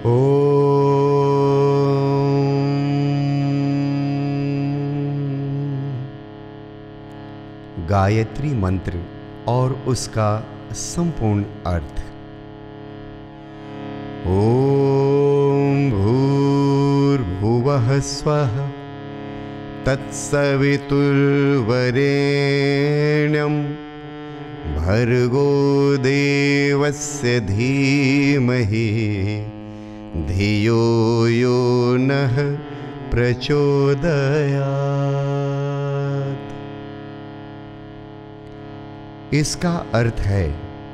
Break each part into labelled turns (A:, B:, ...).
A: गायत्री मंत्र और उसका संपूर्ण अर्थ। ओम भूर्भुवः स्वः तत्सवितुर्वरेण्यं भर्गो देवस्य धीमहि धियो यो नः प्रचोदयात्। इसका अर्थ है,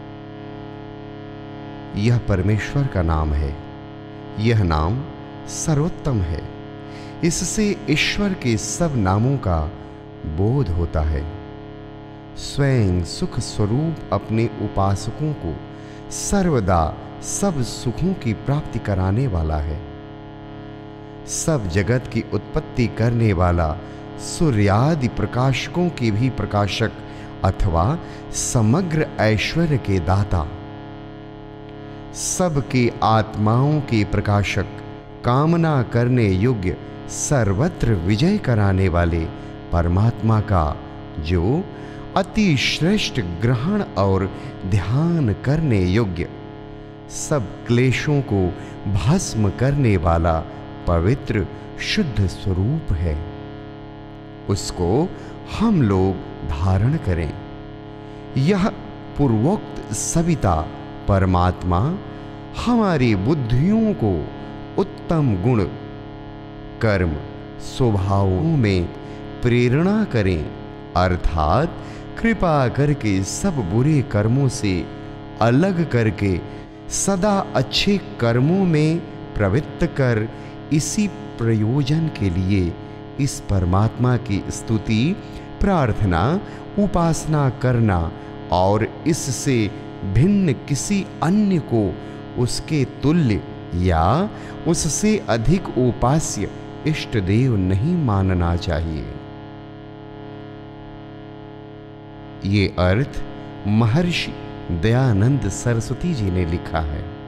A: यह परमेश्वर का नाम है। यह नाम सर्वोत्तम है। इससे ईश्वर के सब नामों का बोध होता है। स्वयं सुख स्वरूप अपने उपासकों को सर्वदा सब सुखों की प्राप्ति कराने वाला है। सब जगत की उत्पत्ति करने वाला, सूर्यादि प्रकाशकों के भी प्रकाशक अथवा समग्र ऐश्वर्य के दाता, सबके आत्माओं के प्रकाशक, कामना करने योग्य, सर्वत्र विजय कराने वाले परमात्मा का जो अति श्रेष्ठ ग्रहण और ध्यान करने योग्य, सब क्लेशों को भस्म करने वाला पवित्र शुद्ध स्वरूप है, उसको हम लोग धारण करें। यह पूर्वोक्त सविता परमात्मा हमारी बुद्धियों को उत्तम गुण, कर्म, स्वभावों में प्रेरणा करें, अर्थात कृपा करके सब बुरे कर्मों से अलग करके सदा अच्छे कर्मों में प्रवृत्त कर इसी प्रयोजन के लिए इस परमात्मा की स्तुति, प्रार्थना, उपासना करना और इससे भिन्न किसी अन्य को उसके तुल्य या उससे अधिक उपास्य इष्ट देव नहीं मानना चाहिए। ये अर्थ महर्षि दयानंद सरस्वती जी ने लिखा है।